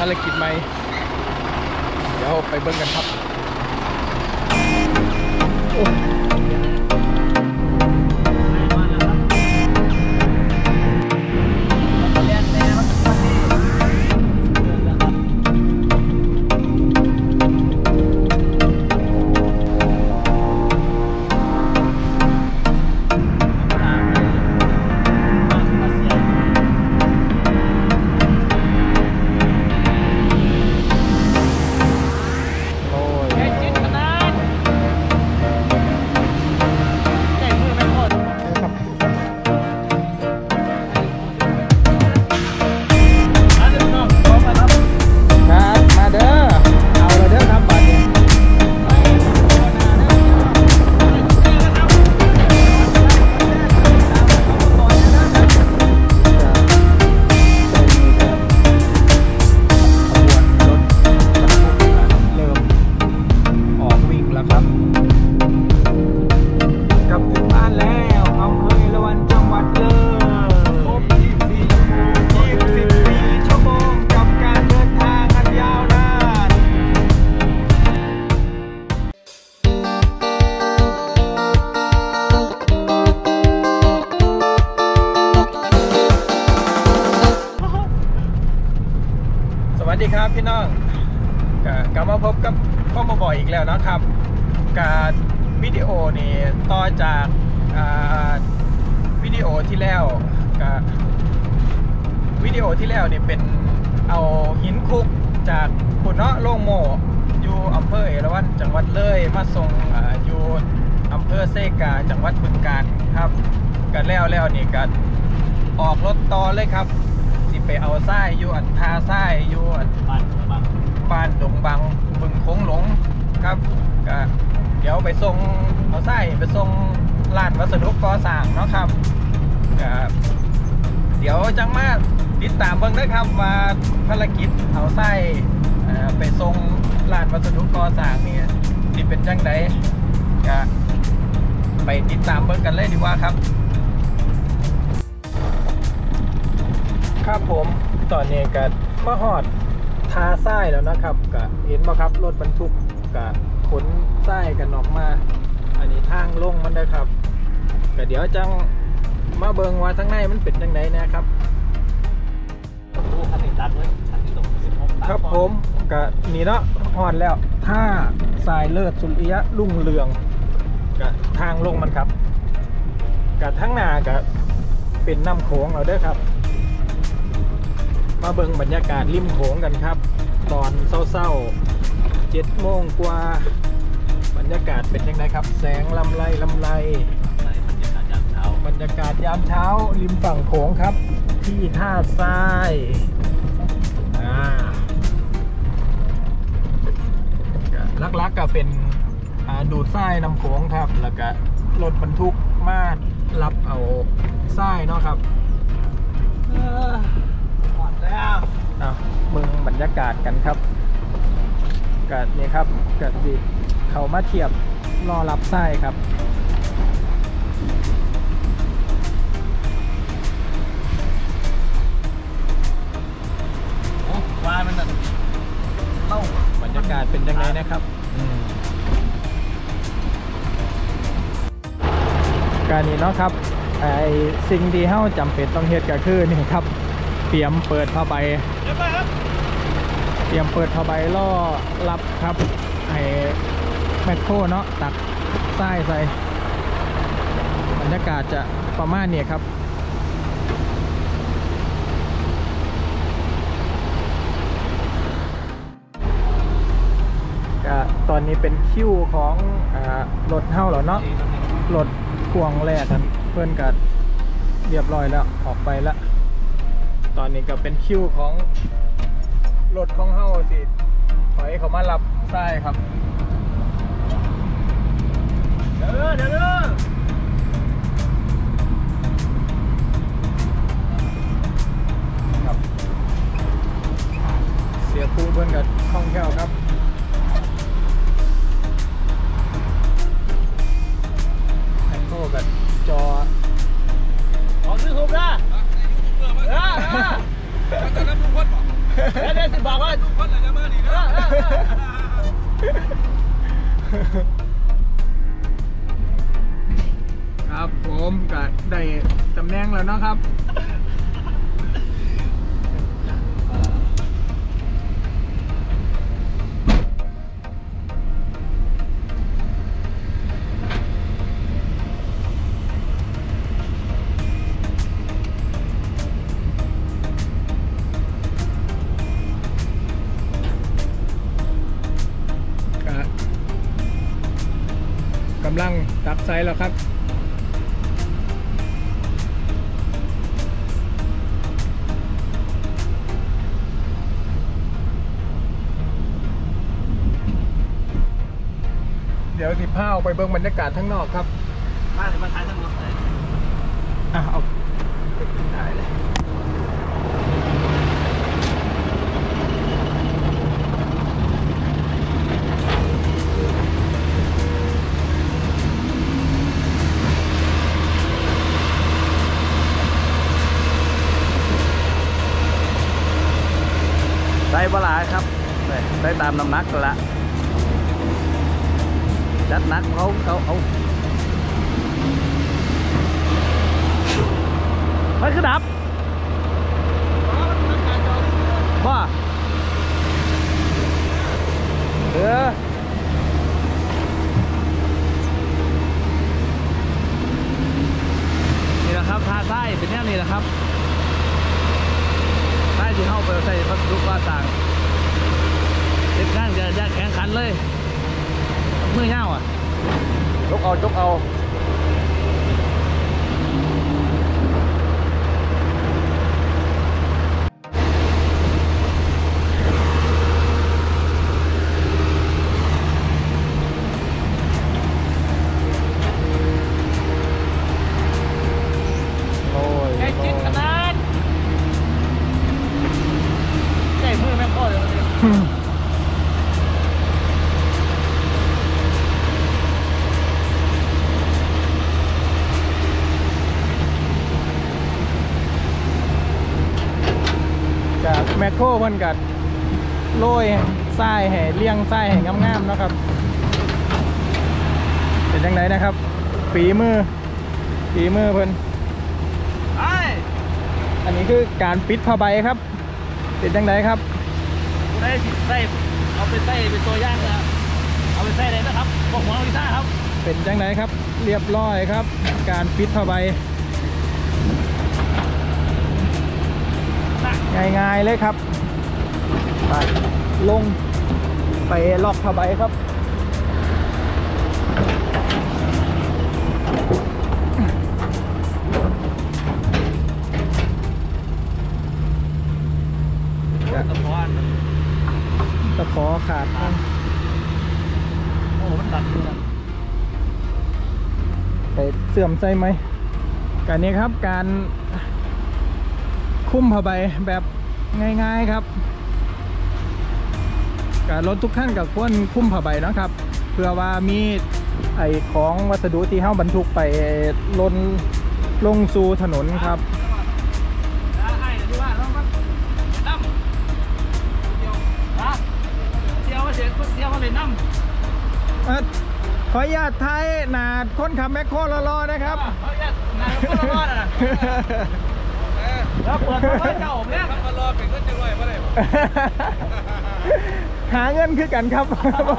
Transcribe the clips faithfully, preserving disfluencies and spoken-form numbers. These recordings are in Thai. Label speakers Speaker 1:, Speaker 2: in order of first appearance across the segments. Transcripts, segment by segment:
Speaker 1: ารกิจใหม่เดี๋ยวไปเบิ่งกันครับโอ้สวัสดีครับพี่น้องกลับมาพบกับข้อมาบ่อยอีกแล้วนะครับการวิดีโอนี่ต่อจากวิดีโอที่แล้วกับวิดีโอที่แล้วนี่เป็นเอาหินคุกจากปุ่นเนาะโล่งโมอยู่อำเภอเอราวัณจังหวัดเลยมาส่งอยู่อำเภอเซกาจังหวัดบึงกาฬครับกันแล้วแล้วนี่ก็ออกรถต่อเลยครับไปเอาไส้อยู่อันทาไส้อยู่อันบ้านบังบ้านดงบังบึงโค้งหลงครับก็เดี๋ยวไปส่งเอาไส้ไปส่งร้านวัสดุก่อสร้างเนาะครับก็เดี๋ยวจังมาติดตามเบิ่งนะครับว่าภารกิจเอาไส้ไปส่งร้านวัสดุก่อสร้างนี่สิเป็นจังไดก็ไปติดตามเบิ่งกันเลยดีกว่าครับครับผมตอนนี้ก็มาหอดทาไส้แล้วนะครับก็เห็นไหมครับรถบรรทุกก็ขนไส้กันออกมาอันนี้ทางลงมันนะครับก็เดี๋ยวจังมาเบิงว่าทั้งในมันเป็นยังไงนะครับครับผมก็นี่เนาะหอดแล้วท่าทรายเลิศสุริยะรุ่งเรืองก็ทางลงมันครับก็ทั้งหน้าก็เป็นน้ำโขงเราเด้อครับมาเบิ่งบรรยากาศริมโขงกันครับตอนเศร้าๆเจ็ดโมงกว่าบรรยากาศเป็นยังไงครับแสงลำไรลำไรบรรยากาศยามเช้าบรรยากาศยามเช้าริมฝั่งโขงครับที่ท่าทรายลักๆก็เป็นดูดทรายน้ำโขงครับแล้วก็รถบรรทุกมารับเอาทรายเนาะครับแล้วเมืองบรรยากาศกันครับกัดนี่ครับกัดดิเขามาเทียบรอรับไส้ครับโอ้วายมันเล่าบรรยากาศเป็นยังไงนะครับการนี้เนาะครับไอสิ่งที่เฮ้าจำเป็นต้องเฮ็ดก็คือนี่ครับเตรียมเปิดผ้าใบเตรียมเปิดผ้าใบล่อรับครับให้แมคโครเนาะตักทรายใส่บรรยากาศจะประมาณนี้ครับก็ตอนนี้เป็นคิวของรถเฮ้าแล้วเนาะรถพ่วงแรกกันเพื่อนกันเรียบร้อยแล้วออกไปแล้วตอนนี้ก็เป็นคิวของรถของเฮาสิถอยเขามารับทรายครับเด้อเด้อครับเสียปูเบิ้ลกับคล่องแคล่วครับแอนโก้กับจอออกยูทูบนะเออเออจะรับลูกวัดป่ะ
Speaker 2: แล้วเดี๋ยวสิบอกว่าทุกคนจะมาดีนะครับ
Speaker 1: ผมก็ได้ตำแหน่งแล้วนะครับกำลังตักไซแล้วครับเดี๋ยวสิพาออกไปเบิ่งบรรยากาศทั้งนอกครับ
Speaker 2: มาเลยมาท้ายทั้งหมดเลย
Speaker 1: อ่ะเอาไปกินได้เลย
Speaker 2: ได้ปลาครับได้ตามน้ำหนักละจัดหนักเขาเขาเอามันคือดับว่าเออนี่แหละครับทาไส้เป็นแนวนี้แหละครับไส้ที่เข้าไปใส่พัสดุว่าต่างเด็กนั่งจะจะแข่งขันเลยมือเงาอ่ะจกเอาจกเอา
Speaker 1: โอ้ย
Speaker 2: ไอ้จิ๊ดขนาดใส่มือแม่งโคตรเลย
Speaker 1: จากแมคโครเพิ่นกัดโรยทรายให้เลี้ยงทรายให้งามๆนะครับเป็นยังไงนะครับฝีมือฝีมือเพิ่นอันนี้คือการปิดผ้าใบครับเป็นยังไงครับ
Speaker 2: ได้ใส่เอาไปใส่เป็นตัวย่างนะเอาไปใส่เลยนะครับบอกหัวลิซ่าครับ
Speaker 1: เป็นยังไงครับเรียบร้อยครับการปิดผ้าใบง่ายๆเลยครับไปลงไปล็อกผ้าใบครับ
Speaker 2: ตะขอ
Speaker 1: ตะขอขาด
Speaker 2: โอ้มันตัดเลย
Speaker 1: ไปเสื่อมใส่ไหมการนี้ครับการคุ้มผ้าใบแบบง่ายๆครับการรถทุกขั้นกับควรคุ้มผ้าใบนะครับเพื่อว่ามีไอของวัสดุที่เข้าบรรทุกไปลนลงสู่ถนนครับขออนุญาตท้ายหนาคนขับแมคโครรอๆนะครับ
Speaker 2: ขออนุญาตหนาคนรอๆนะแล้วเปิดไฟเจ้าผมเนี่ยมารอเป็นก็จะรวยเพราะอะไร
Speaker 1: หาเงินคือกันครับ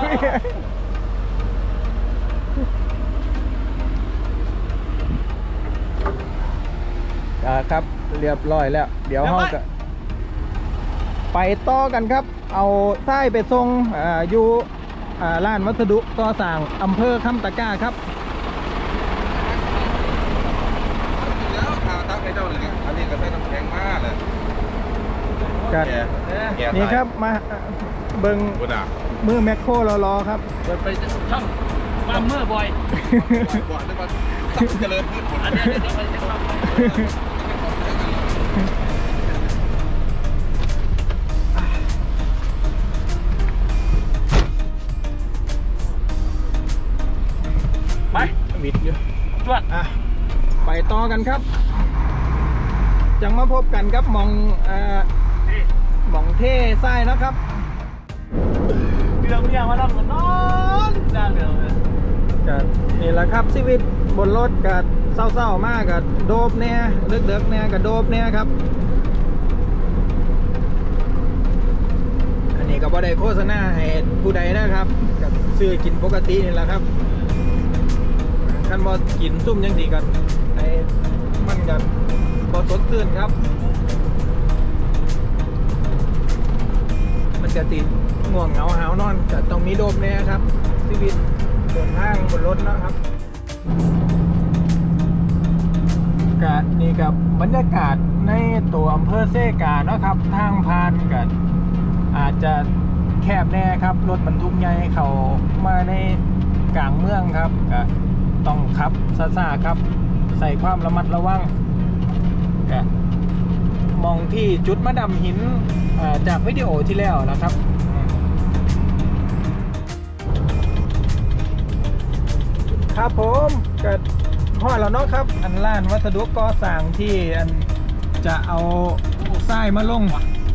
Speaker 1: ครับเรียบร้อยแล้วเดี๋ยวห้องจะไปต่อกันครับเอาไส้ไปส่งอยู่ร้านวัสดุก่อสร้างอำเภอคำตะกร้าครับ
Speaker 3: แล้วข่าวทักไอ้เจ้าเลยอันนี้ก็ใช้น้ำแข็งมากเลย
Speaker 1: กันนี่ครับมาเบิ้งมือแมคโครรอๆครับ
Speaker 2: เปิดไปช่องมาเมื่อบ่อย
Speaker 3: บ่อยได้มาสับเจริญพืชผลอันนี้เดี๋ยวไปจะทำ
Speaker 2: ไป
Speaker 1: บิดอยู่
Speaker 2: จวด
Speaker 1: อ่ะไปต่อกันครับจังมาพบกันครับมองอ่าหม่องเท่ไส้นะครับเรื่องอย่างมาทำกันนอนจ้าเรื่องเลยก็นี่แหละครับชีวิตบนรถก็เศร้าๆมากกับโดบเนี่ยเดึกๆเนี่ยกับโดบเนี่ยครับอันนี้ก็บ่ได้โฆษณาให้ผู้ใดนะครับกับซื้อกินปกตินี่แหละครับขั้นบ่กินซุ่มยังดีกันในมันกันบ่สดชื่นครับมันจะติดง่วงเหงาหาวนอนแต่ต้องมีโดบเนี่ยครับชีวิตเดินทางบนรถนะครับกะนี่กับบรรยากาศในตัวอำเภอเซกาเนาะครับทางผ่านกันอาจจะแคบแน่ครับรถบรรทุกใหญ่เขามาในกลางเมืองครับก็ต้องขับซ่าๆครับใส่ความระมัดระวังก็มองที่จุดมะดำหินจากวิดีโอที่แล้วนะครับครับผมก็พ่อเราเนาะครับอันล้านวัสดุก่อสร้างที่อันจะเอาทรายมาลง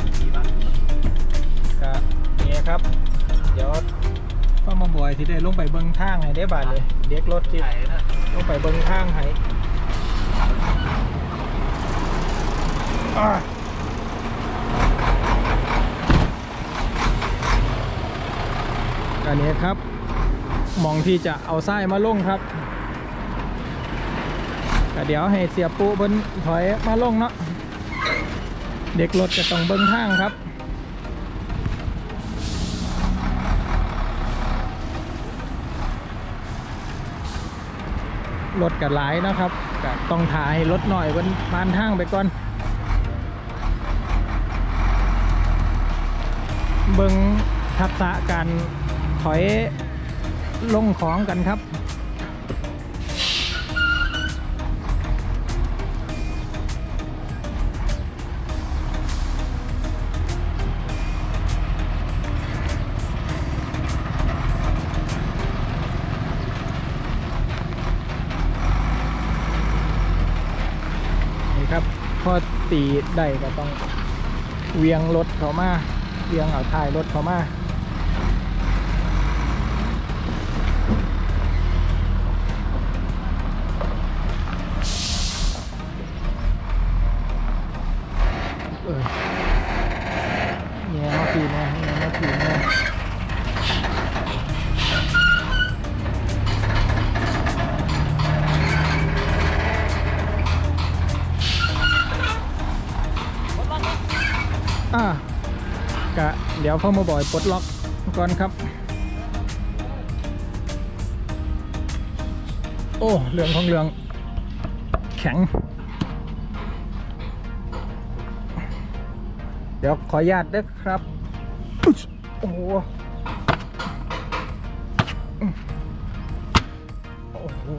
Speaker 1: ก็นี่ครับเดี๋ยวพ่อมาบ่อยที่ได้ลงไปเบิ้งทางให้ได้บาทเลยเด็กรถที่ลงไปเบิ้งทางให้อันนี้ครับมองที่จะเอาทรายมาลงครับก็เดี๋ยวให้เสียปูบนถอยมาลงเนาะเด็กรถจะต้องเบิ้งทางครับรถกับหลายนะครับก็ต้องถ่ายรถหน่อยบนผ่านทางไปก่อนเบิ้งทักษะการถอยลงของกันครับนี่ครับพอตีได้ก็ต้องเวียงรถเขามาเวียงเอาท้ายรถเขามาเนี่ยมาปีนะเนี่ยมาปีนะอ่ะกะเดี๋ยวพ่อมาบ่อยปลดล็อกก่อนครับโอ้เรื่องของเรื่องแข็งเดี๋ยวขออนุญาตด้วยครับโอ้โหโอ้โห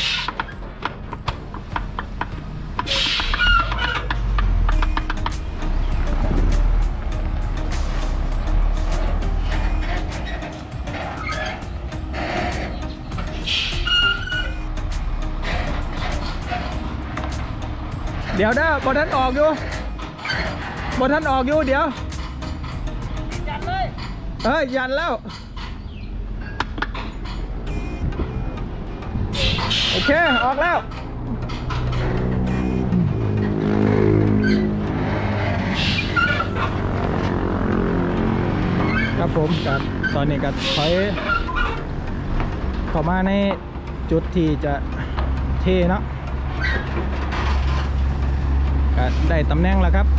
Speaker 1: เดี๋ยวนะบอลท่านออกอยู่บอลท่านออกอยู่เดี๋ยวยันเลยเฮ้ยยันแล้วโอเคออกแล้วครับผมกับตอนนี้ก็ถอยเข้ามาในจุดที่จะเทเนาะก็ได้ตำแหน่งแล้วครับ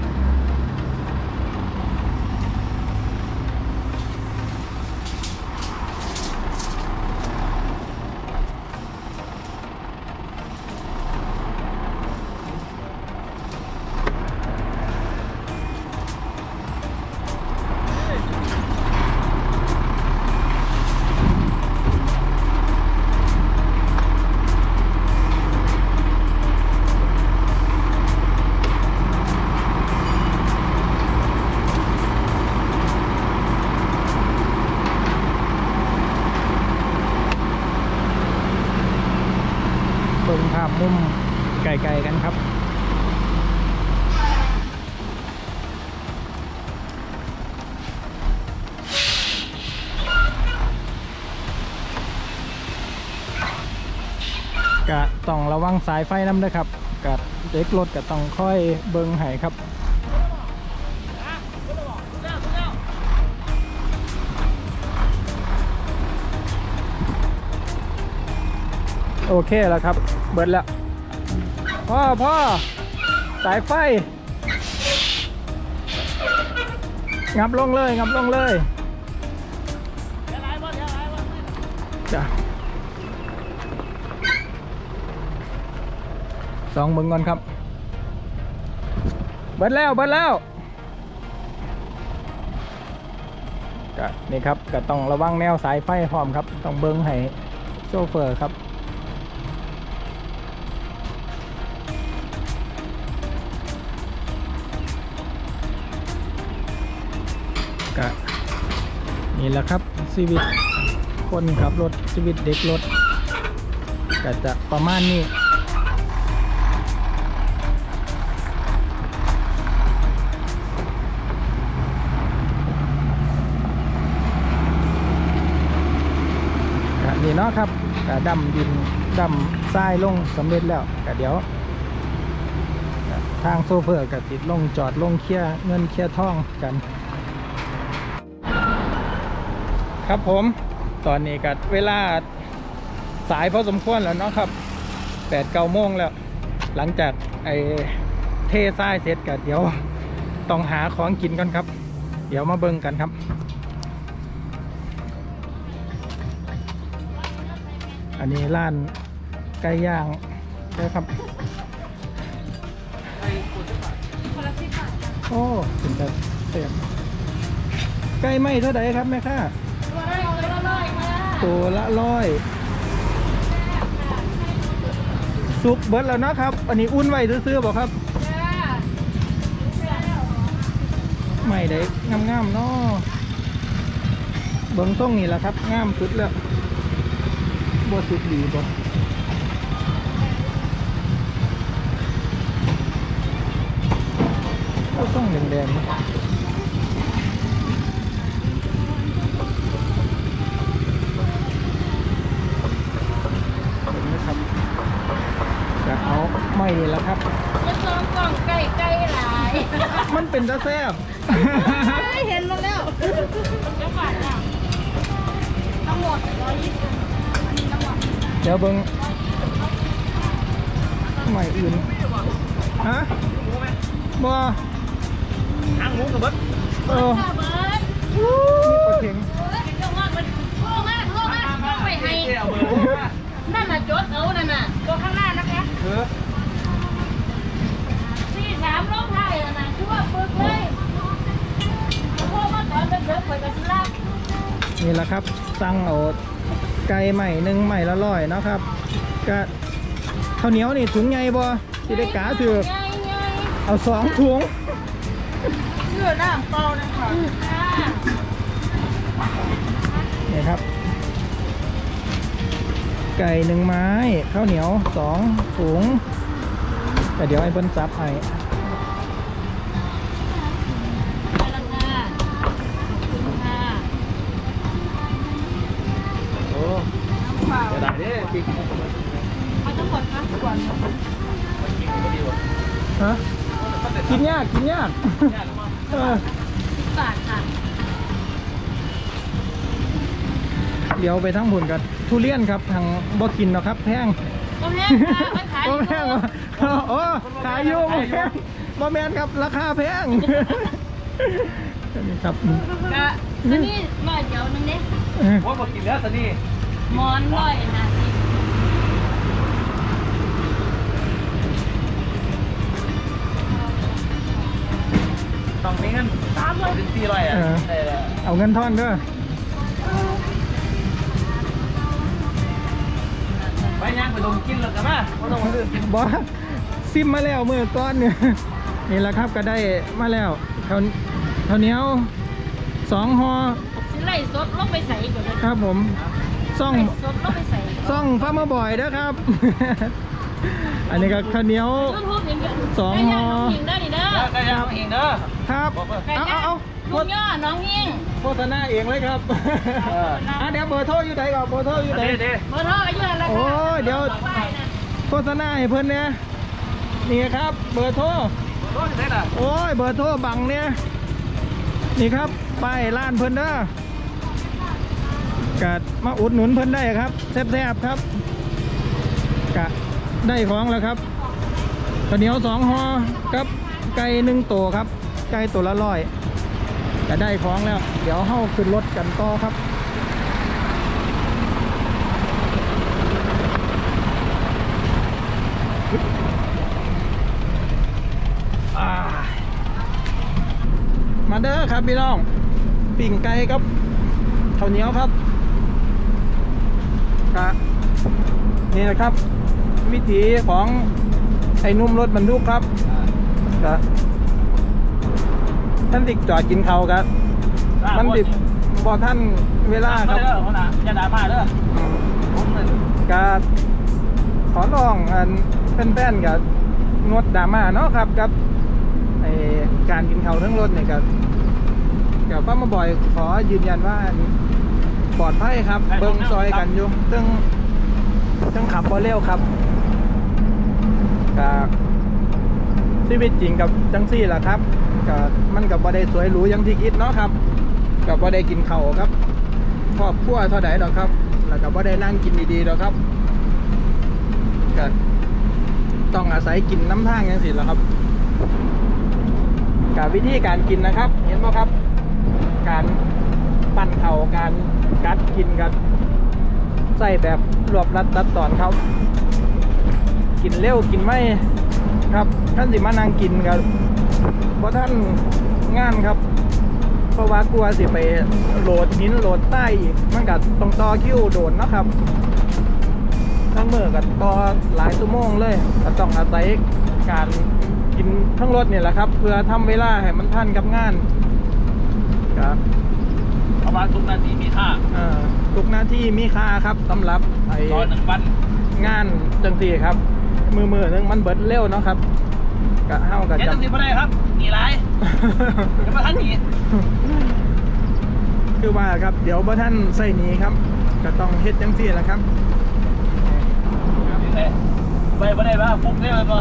Speaker 1: เบิ่งภาพมุมไกลๆกันครับกะต้องระวังสายไฟน้ำด้วยครับกะเด็กรถกะต้องค่อยเบิ่งให้ครับโอเคแล้วครับเบิดแล้วพ่อพ่อสายไฟงับลงเลยงับลงเลยจ้ะสองมึงก่อนครับเบิดแล้วเบิดแล้วก็นี่ครับก็ต้องระวังแนวสายไฟพร้อมครับต้องเบิ้งให้โชเฟอร์ครับก็นี่แหละครับชีวิตคนขับรถชีวิตเด็กรถก็จะประมาณนี้นี่เนาะครับก็ดำดินดำทรายลงสำเร็จแล้วก็เดี๋ยวทางโซเฟอร์ก็ติดลงจอดลงเคลียร์เงินเคลียร์ทองกันครับผมตอนนี้ก็เวลาสายพอสมควรแล้วเนาะครับแปดเก้าโมงแล้วหลังจากไอ้เททรายเสร็จก็เดี๋ยวต้องหาของกินกันครับเดี๋ยวมาเบิ่งกันครับอันนี้ร้านไก่ย่างนะครับโอ้เป็นแต่เสียบไก่ไหมเท่าไหร่ครับแม่ค้าตัวละร้อยสุกเบิร์ดแล้วนะครับอันนี้อุ่นไว้ซื้อๆบอกครับไม่ได้งามๆเนาะเบิ้งส่งนี่แหละครับงามสุดแล้วบ่สุกดีบ่ก็ส่งแดงๆจะเอาไม่นี่แหละครับ
Speaker 4: จะซองกล่องไก่ไก่หลาย
Speaker 1: มันเป็นตะแซ่บ
Speaker 4: เห็นมาแล้วจะบาทอ่ะทั้งหมดร้อยยี่สิบทั้งหมด
Speaker 1: เดี๋ยวเบิ้งใหม่อื่นฮะบ่ทางหมูกับเบิ้ลเออ
Speaker 4: เบิร์ด
Speaker 1: นี่ปลาเข็ง
Speaker 4: โลมากมันโลมากโลมากโลไปให้นั่นน่ะจดเอานั่นน่ะตัวข้างหน้านะคะ
Speaker 1: เออ
Speaker 4: สี่สามลงไทยน่ะชื่อว่าปึกเลยโลมาตอนเป็นเบิร์ดไปกับสุรา
Speaker 1: นี่แหละครับสั่งเอาไก่ใหม่หนึ่งใหม่ละร้อยนะครับก็ข้าวเหนียวนี่ถุงใหญ่บ่ที่ได้กาถือเอาสองถุง
Speaker 4: เชื่อน้ำเปล่านะคะ
Speaker 1: นี่ครับไก่หนึ่งไม้ข้าวเหนียวสองถุงแต่เดี๋ยวไอ้เบิ้ลซับให้
Speaker 3: จะได้ดิปีก
Speaker 4: เอาทั้งหมดค่ะทุกวัน
Speaker 1: ฮะกินยากกินยากเออ
Speaker 4: สิบบาทค่ะ
Speaker 1: เดี๋ยวไปทั้งหุ่นกับทุเรียนครับทางบ่กินเนาะครับแพง
Speaker 4: บ่แพงค่ะไม่ขาย
Speaker 1: บ่แพงโอ้ขายอยู่บ่แพงบ่แมนครับราคาแพงนี่ครับ
Speaker 4: ก็สนี่ร้อยเดียวนึงเด้
Speaker 3: ว่าบ่กินแล้วสนี่
Speaker 4: มอนร้อยนะสิ
Speaker 3: ต้องมีเงินสามร้อยถึงสี่ร้อยอ่ะ
Speaker 1: เอาเงินทอนด้วย
Speaker 3: ไปย่างไปลงกินแล้วกันนะไม่ต้องมาซื้อกิน
Speaker 1: บอสซิมมาแล้วมือก้อนเนี่ยนี่แหละครับก็ได้มาแล้วเขาเขาเหนียวสองห่อ
Speaker 4: สิไล่สดลงไปใส่ก่อนเลย
Speaker 1: ครับผมซ่อง
Speaker 4: สดลงไปใส่
Speaker 1: ซ่องฟ้ามาบ่อยนะครับอันนี้ก็ข้าวเหนียวสองห่อ
Speaker 3: ได้ยังเองเด้อ
Speaker 1: ครับเอาเอาเอา
Speaker 4: ลุงย่อน้องหิ้ง
Speaker 1: โฆษณาเองเลยครับอ่ะเดี๋ยวเบอร์โทรอยู่ไหนก่อนเบอร์โทรอยู่ไหน
Speaker 4: เบอร์โทรอยู่ไหน
Speaker 1: โอ้เดี๋ยวฆษณาให้เพิ่นเนี่ยนี่ครับเบอร์โทร
Speaker 2: รถไหนล่ะ
Speaker 1: โอ้ยเบอร์โทรบังเนี่ยนี่ครับป้ายร้านเพิ่นเด้อกัดมาอุดหนุนเพิ่นได้ครับแซ่บๆครับกะได้ของแล้วครับข้าวเหนียวสองห่อกับไก่หนึ่งตัวครับไก่ตัวละร้อยจะได้ของแล้วเดี๋ยวเข้าขึ้นรถกันต่อครับมาเด้อครับพี่น้องปิ่งไก่ครับข้าวเหนียวครับกะนี่นะครับวิถีของไอ้นุ่มรถบรรทุกครับกะท่านติดจอดกินเขาครับมันติดบอท่านเวลาครับ
Speaker 2: เด้อคนน่ะอย่าด่ามาเด้อผมเลย
Speaker 1: กะขอลองอันแป้นๆกับงดดราม่าเนาะครับกับไอการกินเขาทั้งรถเนี่ยกับกับป้ามาบ่อยขอยืนยันว่าปลอดภัยครับเบิ้งซอยกันอยู่ตึ้งตึ้งขับบ่เร็วครับกับชีวิตจริงกับจังซี่แหละครับกับมันกับบ่ได้สวยหรูอย่างที่คิดเนาะครับกับบ่ได้กินเขาครับครอบครัวเท่าไหร่ดอกครับแล้วกับบ่ได้นั่งกินดีๆดอกครับก็ต้องอาศัยกินน้ำทางอย่างสิแหละครับกับวิธีการกินนะครับเห็นไหมครับการปั้นเข่าการกัดกินกันใส่แบบรวบรัดตัดตอนครับกินเร็วกินไม่ครับท่านสิมานั่งกินกันเพราะท่านงานครับเพราะว่ากลัวสิไปโหลดหินโหลดใต้อีกมันกัต้องต่อคิวโดนนะครับทั้งมือกับต่อหลายชั่วโมงเลยก็ต้องอาศัยการกินทั้งรถเนี่ยแหละครับเพื่อทำเวลาให้มันทันกับงานครับ
Speaker 2: เพราะว่าทุกนาทีมีค่า
Speaker 1: ทุกหน้าที่มีค่าครับสำหรับไอ้
Speaker 2: ร้อยหนึ่งวัน
Speaker 1: งานจังสี่ครับมือมือนึงมันเบิดเร็วเนาะครับกะเฮ้ากับ
Speaker 2: เจ็ด
Speaker 1: จั
Speaker 2: สิบไม่ได้ครับหนีไรจะมาทันหนี
Speaker 1: คือว่าครับเดี๋ยวบ่ท่านใส่หนี้ครับก็ต้องเฮ็ดจังสี่แหละครับ
Speaker 2: ไปไม่ได้ป่ะฟุกได้ไหมป่ะ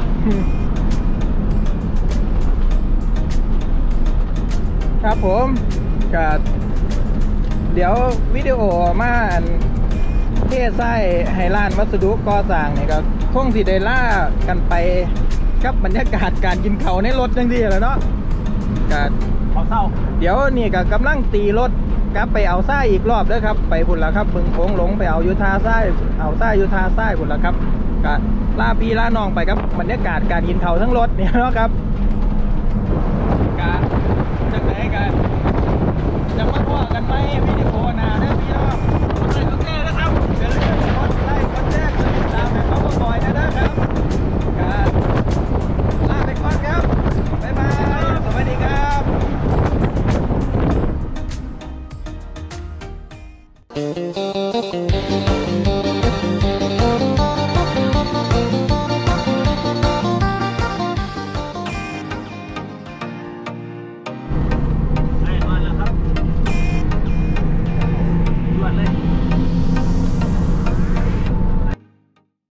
Speaker 1: ครับผมก็เดี๋ยววิดีโอมาเทไส้ไฮร้านวัสดุก่อสร้างเนี่ยก็คงสิได้ล่ากันไปกับบรรยากาศการกินเขาในรถจังซี่แหละเนาะก็
Speaker 2: ขอเศร้า
Speaker 1: เดี๋ยวนี่ก็กำลังตีรถกลับไปเอาไส้อีกรอบเด้อครับไปพุ่นละครับบึงโค้งหลงไปเอายุทาไส้เอาไส้ยุทาไส้พุ่นละครับก็ลาพี่ลาน้องไปกับบรรยากาศการกินเขาทั้งรถเนี่ยเนาะครับ